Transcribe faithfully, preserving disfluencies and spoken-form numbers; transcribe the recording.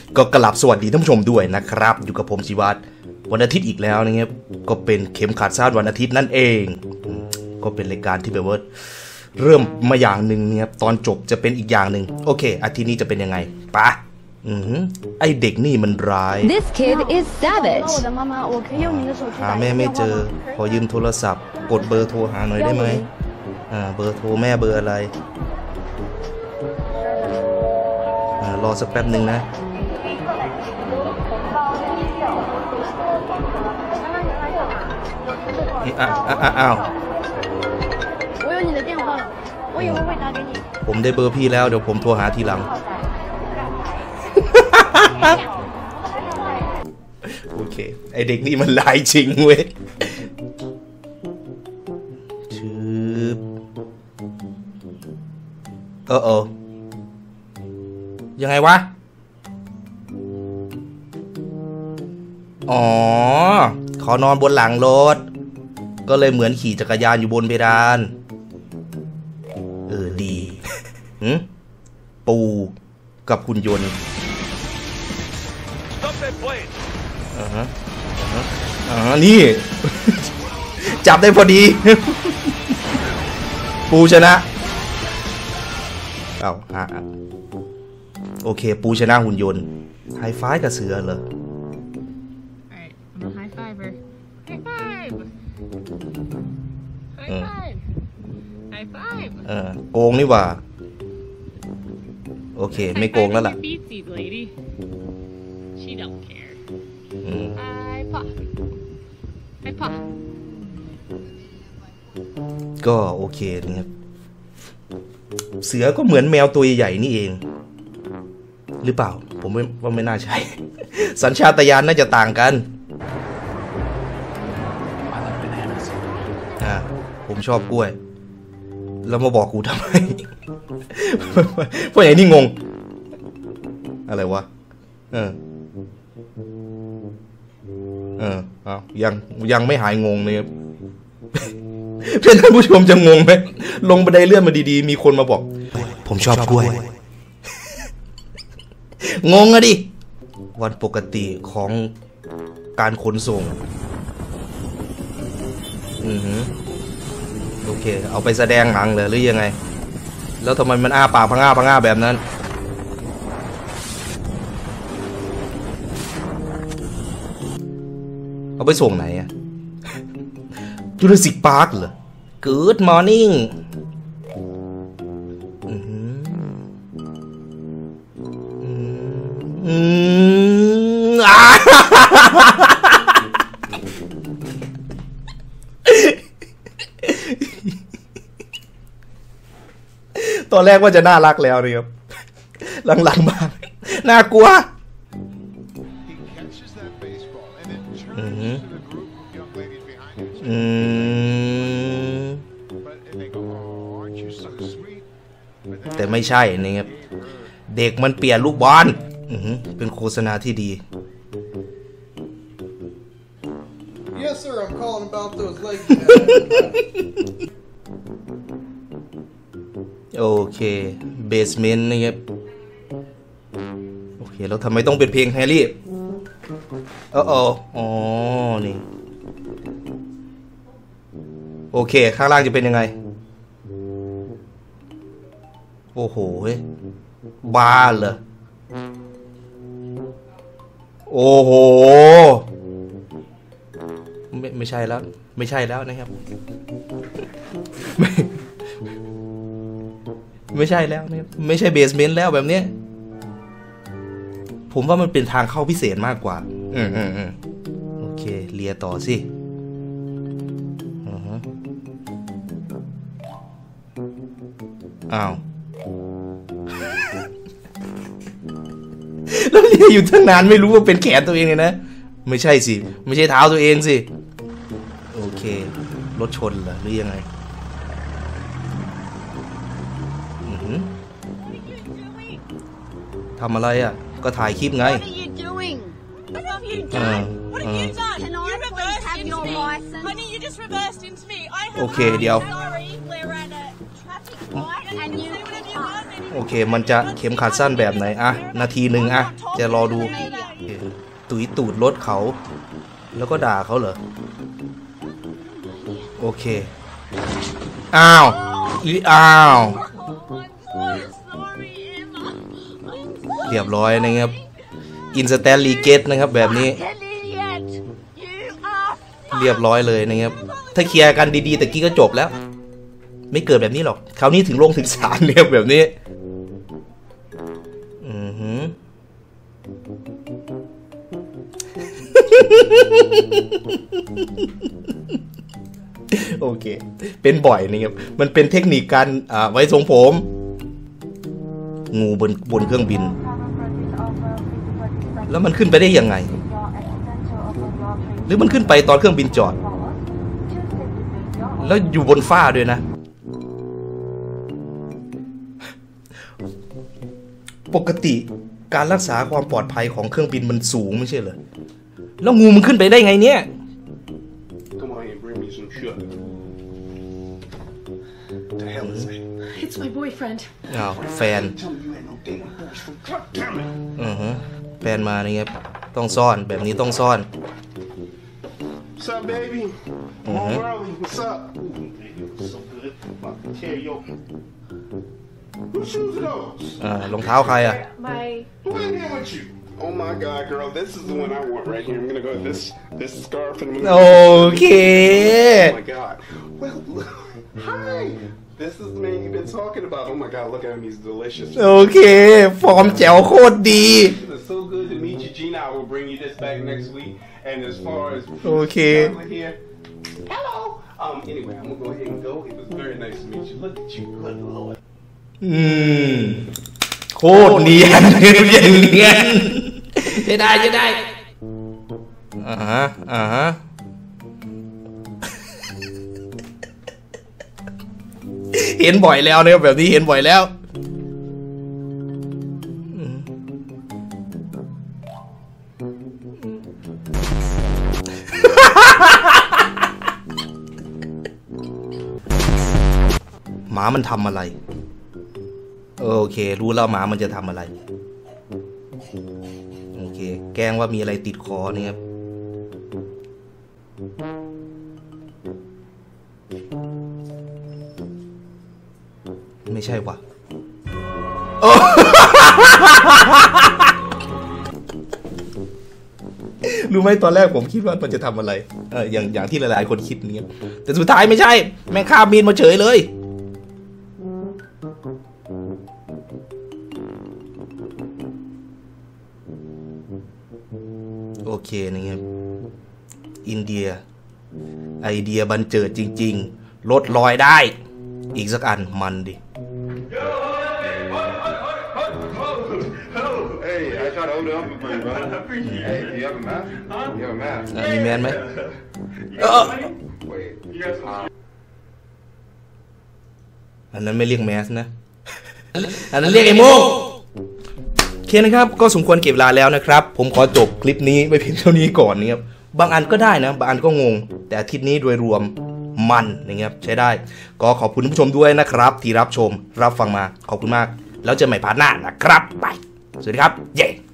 ก็กลับสวัสดีท่านผู้ชมด้วยนะครับอยู่กับผมชีวัตรวันอาทิตย์อีกแล้วนะครับก็เป็นเข็มขัดซาดวันอาทิตย์นั่นเองก็เป็นรายการที่แบบว่าเริ่มมาอย่างหนึ่งเนี่ยตอนจบจะเป็นอีกอย่างหนึ่งโอเคอาทิตย์นี้จะเป็นยังไงปะอือไอเด็กนี่มันร้าย This kid is savage หาแม่ไม่เจอขอยืมโทรศัพท์กดเบอร์โทรหาหน่อยได้ไหมอ่าเบอร์โทรแม่เบอร์อะไรอ่ารอสักแป๊บหนึ่งนะอ้าวอ้าวผมได้เบอร์พี่แล้วเดี๋ยวผมโทรหาทีหลังโอเคไอเด็กนี่มันลายจริงเว้ยชืบเออเออยังไงวะอ๋อขอนอนบนหลังรถก็เลยเหมือนขี่จักรยานอยู่บนเพดานเออดีหืมปูกับหุ่นยนต์อ่าฮะอ่านี่ จับได้พอดี ปูชนะเอาอ่ะโอเคปูชนะหุ่นยนต์ไฮไฟว์กับเสือเหรอเออโกงนี่ว่าโอเคไม่โกงแล้วล่ะก็โอเคเนี่ยเสือก็เหมือนแมวตัวใหญ่นี่เองหรือเปล่าผมว่าไม่น่าใช่ สัญชาตญาณน่าจะต่างกันอ่าผมชอบกล้วยแล้วมาบอกกูทำไม พวกอย่างนี้งงอะไรวะเออเออเอายังยังไม่หายงงเลยครับ เพื่อนท่านผู้ชมจะงงไหมลงบันไดเลื่อนมาดีๆมีคนมาบอกผมชอบกล้วย งงอะดิวันปกติของการขนส่งอือฮึโอเคเอาไปแสดงหนังเลยหรือยังไงแล้วทำไมมันอ้าปากพังอ้าพังอ้าแบบนั้นเอาไปส่งไหนอะจูราสสิคพาร์คเหรอ Good morning อืมอ่าตอนแรกว่าจะน่ารักแล้วเลยครับหลังๆมาน่ากลัวอืมอืมแต่ไม่ใช่นี่ครับเด็กมันเปลี่ยนลูกบอลเป็นโฆษณาที่ดี Yes sir I'm calling about those legs โอเคเบสเมนต์นะครับโอเคแล้วทำไมต้องเป็นเพลงแฮร์รี่เอออ๋อนี่โอเคข้างล่างจะเป็นยังไงโอ้โหบ้าเหรอโอ้โหไม่ไม่ใช่แล้วไม่ใช่แล้วนะครับไม่ไม่ใช่แล้วนะครับไม่ใช่เบสเมนต์แล้วแบบนี้ผมว่ามันเป็นทางเข้าพิเศษมากกว่าอืมอืมอืมโอเคเลียต่อสิอ้าวแล้วเลียอยู่ตั้งนานไม่รู้ว่าเป็นแขนตัวเองเลยนะไม่ใช่สิไม่ใช่เท้าตัวเองสิโอเครถชนเหรอหรือยังไงทำอะไรอ่ะก็ถ่ายคลิปไงโอเคเดี๋ยว โอเคเคมันจะเข็มขัดสั้นแบบไหนอะนาทีหนึ่งอะจะรอดูตุยตูดรถเขาแล้วก็ด่าเขาเหรอโอเคอ้าวอีอ้าวเรียบร้อยนะครับอินสแตนลีเกตนะครับแบบนี้เรียบร้อยเลยนะครับถ้าเคลียร์กันดีๆแต่กี้ก็จบแล้วไม่เกิดแบบนี้หรอกคราวนี้ถึงลงถึงศาลเนี่ยแบบนี้อือหือ โอเคเป็นบ่อยนะครับมันเป็นเทคนิคการอ่าไว้ทรงผมงูบนบนเครื่องบินแล้วมันขึ้นไปได้ยังไงหรือมันขึ้นไปตอนเครื่องบินจอดแล้วอยู่บนฟ้าด้วยนะปกติการรักษาความปลอดภัยของเครื่องบินมันสูงไม่ใช่เหรอแล้วงูมันขึ้นไปได้ไงเนี่ย Come on and bring me some sugar. The hell is it? It's my boyfriend. อ้าวแฟน Tell me you ain't no damn boyfriend. God damn it. อือฮะแฟนมานี่ครับต้องซ่อนแบบนี้ต้องซ่อน What's up, baby? I'm home early. What's up? Ooh, man, you look so good. About to tear your... Whose shoes are those? อ่ารองเท้าใครอ่ะ My Who in here with you? Oh my God, girl, this is the one I want right here. I'm gonna go with this this scarf and I'm gonna. โอเค Oh my God. Well, look. Hi. This is the man you've been talking about. Oh my God, look at him. He's delicious. โอเคฟอร์มแจ๋วโคตรดี It's so good to meet you, Gina. I will bring you this back next week. And as far as Okay. chocolate here, hello. Um. Anyway, I'm gonna go ahead and go. It was very nice to meet you. Look at you. Good Lord. อืมโคตรเนียนอย่างเนียนจะได้จะได้อ่าฮะอ่าฮะเห็นบ่อยแล้วเนี่ยแบบนี้เห็นบ่อยแล้วหมามันทำอะไรโอเครู้แล้วหมามันจะทำอะไรโอเคแกล้งว่ามีอะไรติดคอเนี่ยครับไม่ใช่วะรู้ไหมตอนแรกผมคิดว่ามันจะทำอะไรเอออย่างอย่างที่หลายๆคนคิดเนี่ยแต่สุดท้ายไม่ใช่แม่งข้ามมีนมาเฉยเลยโอเคนะครับอินเดียไอเดียบันเจิดจริงๆลดรอยได้อีกสักอันมันดิ Hey, I tried to hold it up for you, brother. Hey, do you have a mask? You have a mask? อ่ะมีแมนไหมเออ Wait, you got some. อันนั้นไม่เรียกแมสนะอันนั้นเรียกไอ้โม่โอเคนะครับก็สมควรเก็บเวลาแล้วนะครับผมขอจบคลิปนี้ไว้เพียงเท่านี้ก่อนนะครับบางอันก็ได้นะบางอันก็งงแต่อาทิตย์นี้โดยรวมมันนะครับใช้ได้ก็ขอบคุณผู้ชมด้วยนะครับที่รับชมรับฟังมาขอบคุณมากแล้วเจอใหม่พาร์ทหน้านะครับไปสวัสดีครับเย้